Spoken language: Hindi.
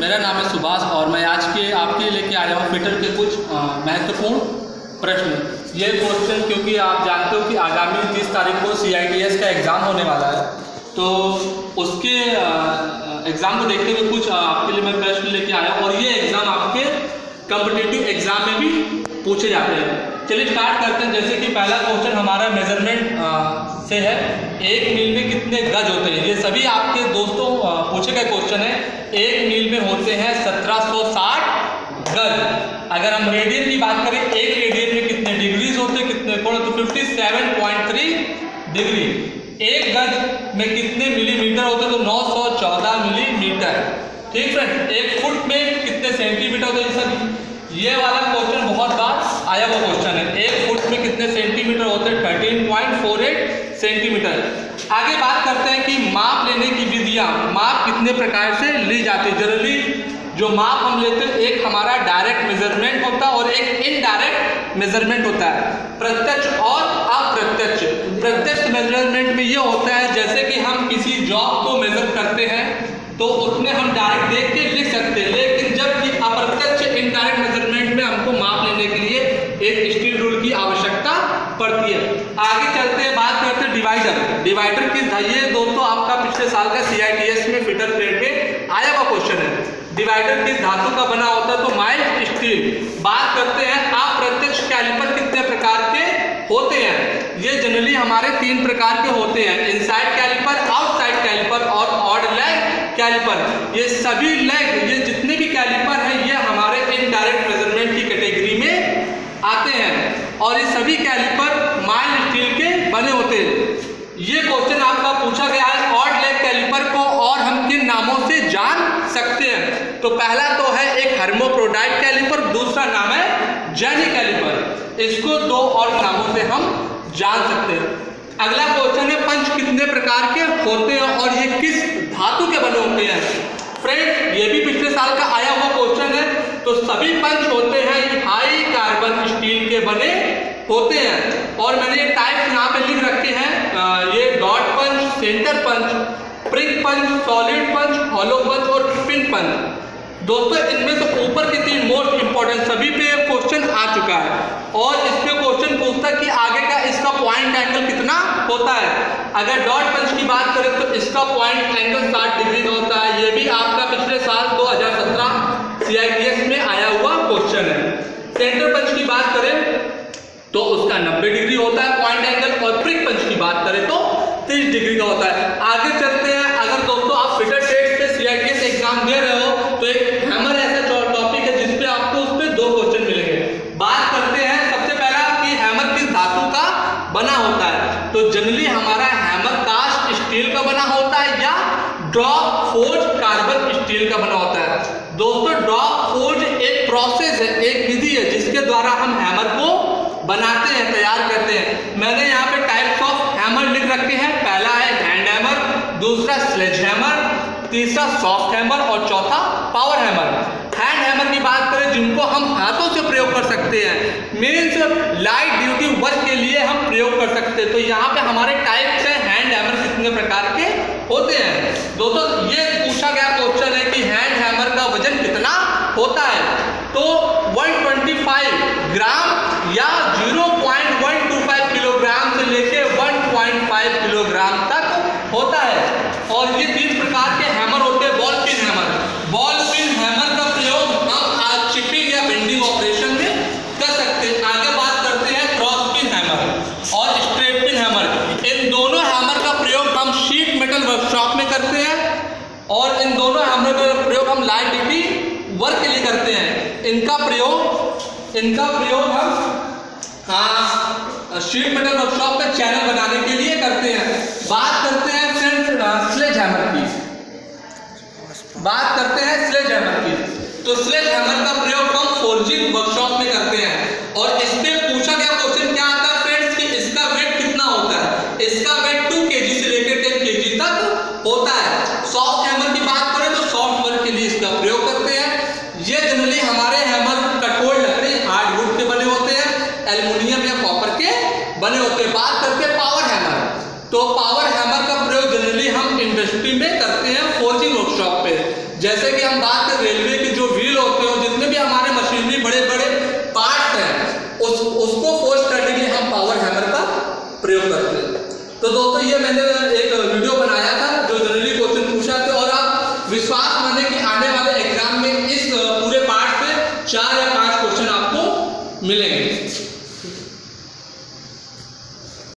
मेरा नाम है सुभाष और मैं आज के आपके लेके आया हूँ फिटर के कुछ महत्वपूर्ण प्रश्न। ये क्वेश्चन क्योंकि आप जानते हो कि आगामी 30 तारीख को CITS का एग्ज़ाम होने वाला है, तो उसके एग्ज़ाम को देखते हुए कुछ आपके लिए मैं प्रश्न लेके आया हूँ और ये एग्ज़ाम आपके कॉम्पिटिटिव एग्ज़ाम में भी पूछे जाते हैं। चलिए स्टार्ट करते हैं। जैसे कि पहला क्वेश्चन हमारा मेजरमेंट से है, 1 मील में कितने गज होते हैं। ये सभी आपके दोस्तों पूछे गए क्वेश्चन है। 1 मील में होते हैं 1760 गज। अगर हम रेडियन की बात करें, 1 रेडियन में कितने डिग्रीज होते हैं, कितने कोण, तो 57.3 डिग्री। 1 गज में कितने मिलीमीटर होते हैं, तो 914 मिलीमीटर। ठीक फ्रेंड। 1 फुट में कितने सेंटीमीटर होते हैं। सर ये वाला क्वेश्चन बहुत बार आया हुआ क्वेश्चन है। 1 फुट में कितने सेंटीमीटर होते हैं, 13.48 सेंटीमीटर। आगे बात करते हैं कि माप लेने की विधियां, माप कितने प्रकार से ली जाती है। जनरली जो माप हम लेते हैं, एक हमारा डायरेक्ट मेजरमेंट होता है और एक इनडायरेक्ट मेजरमेंट होता है, प्रत्यक्ष और अप्रत्यक्ष। प्रत्यक्ष मेजरमेंट में ये होता है जैसे कि हम किसी जॉब को मेजर करते हैं तो उसमें हम डायरेक्ट देख के लिख सकते हैं, लेकिन जबकि अप्रत्यक्ष इनडायरेक्ट मेजरमेंट में हमको माप लेने के लिए एक स्टील रूल की आवश्यकता पड़ती है। आगे चलते हैं, बात करते हैं डिवाइडर। डिवाइडर किस, ये दोस्तों आपका पिछले साल का CITS में फिटर ग्रेड में आया हुआ क्वेश्चन है। डिवाइडर किस धातु का बना होता है, तो माइल्ड स्टील। बात करते हैं अप्रत्यक्ष कैलिपर कितने प्रकार के होते हैं। ये जनरली हमारे 3 प्रकार के होते हैं, इनसाइड कैलिपर, आउटसाइड कैलिपर और ऑड लेग कैलिपर। ये सभी लेग, ये जितने भी कैलिपर हैं, ये हमारे इनडायरेक्ट मेजरमेंट की कैटेगरी में आते हैं और ये सभी कैलिपर माइल्ड स्टील के बने होते हैं। ये क्वेश्चन आपका पूछा गया है, ऑड लेग कैलिपर को और हम किन नामों से जान सकते हैं। तो पहला तो है एक हर्मोप्रोडाइट कैलिपर, दूसरा नाम है जेनी कैलिपर। इसको 2 और नामों से हम जान सकते हैं। अगला क्वेश्चन है, पंच कितने प्रकार के होते हैं और ये किस धातु के बने होते हैं। फ्रेंड्स, ये भी पिछले साल का आया हुआ क्वेश्चन है। तो सभी पंच होते हैं हाई कार्बन स्टील के बने होते हैं और मैंने ये टाइप्स यहाँ पे लिख रखे हैं। ये dot punch, centre punch, prick punch, solid punch, hollow punch और पिन पंच। दोस्तों इनमें से ऊपर के 3 मोस्ट इंपॉर्टेंट, सभी पे क्वेश्चन आ चुका है और इस पे क्वेश्चन पूछता है कि आगे का इसका पॉइंट एंगल कितना होता है। अगर डॉट पंच की बात करें तो इसका पॉइंट एंगल 60 डिग्री का होता है। ये भी आपका पिछले साल 2017 CITS में आया हुआ क्वेश्चन है। सेंटर पंच की बात करें तो उसका 90 डिग्री होता है पॉइंट एंगल और प्रिक पंच की बात करें तो 30 डिग्री का होता है। आगे चलते हैं, अगर दोस्तों आप फिटर टेस्ट पे CITS एग्जाम दे रहे हो तो एक हैमर ऐसा टॉपिक है जिसपे आपको उस पे 2 क्वेश्चन मिलेंगे। बात करते हैं सबसे पहला कि हैमर किस धातु का बना होता है। तो जनरली हमारा हैमर कास्ट स्टील का बना होता है या ड्रॉप फोर्ज कार्बन स्टील का बना होता है। दोस्तों ड्रॉप फोर्ज एक प्रोसेस है, एक विधि है जिसके द्वारा हम हैमर को बनाते हैं, तैयार करते हैं। मैंने यहाँ पे टाइप्स ऑफ हैमर लिख रखे हैं। पहला है हैंड हैमर, दूसरा स्लेज हैमर, तीसरा सॉफ्ट हैमर और चौथा पावर हैमर। हैंड हैमर की बात करें जिनको हम हाथों से प्रयोग कर सकते हैं, मीन्स लाइट ड्यूटी वर्क के लिए हम प्रयोग कर सकते हैं। तो यहाँ पे हमारे टाइप्स हैं हैंड हैमर कितने प्रकार के होते हैं। दोस्तों ये पूछा गया क्वेश्चन है कि हैंड हैमर का वजन कितना होता है। तो 125 ग्राम या 0.125 किलोग्राम से लेके 1.5 किलोग्राम तक होता है। और ये 3 प्रकार के हैमर होते हैं। Ball pin hammer, ball pin hammer का प्रयोग हम आज चिपिंग या बेंडिंग ऑपरेशन में कर सकते हैं। आगे बात करते हैं क्रॉस पिन हैमर और स्ट्रेट पिन हैमर। इन दोनों हैमर का प्रयोग हम शीट मेटल वर्कशॉप में करते हैं और इन दोनों हैमर का प्रयोग हम लाइट ड्यूटी वर्क के लिए करते हैं। इनका प्रयोग हम शीट मेटल वर्कशॉप में चैनल बनाने के लिए करते हैं। बात करते हैं फ्रेंड्स स्लेज हैमर की। बात करते हैं स्लेज हैमर की। तो स्लेज हैमर का प्रयोग हम फोर्जिंग वर्कशॉप में करते हैं और इस पे पूछा गया क्वेश्चन क्या आता है फ्रेंड्स कि इसका वेट कितना होता है। इसका वेट 2 kg से लेकर 10 kg तक होता है। सॉफ्ट हैमर की बात करें तो सॉफ्ट वर्क के लिए इसका प्रयोग करते हैं। ये जनरली हमारे हैमर कठोर लकड़ी हार्डवुड के बने होते हैं, एल्युमिनियम या कॉपर के बने होते हैं। बात करते हैं पावर हैमर। तो पावर हैमर का प्रयोग जनरली हम इंडस्ट्री में करते हैं, फोर्जिंग वर्कशॉप पे। जैसे कि हम बात करते रेलवे के जो व्हील होते हैं, जितने भी हमारे मशीनरी बड़े बड़े पार्ट्स हैं, उसको फोर्स करने के लिए हम पावर हैमर का प्रयोग करते हैं। तो दोस्तों ये मैंने एक वीडियो बनाया था जो जनरली क्वेश्चन पूछा था, और आप विश्वास माने कि आने वाले एग्जाम में इस पूरे पार्ट पे 4 या 5 क्वेश्चन आपको मिलेंगे।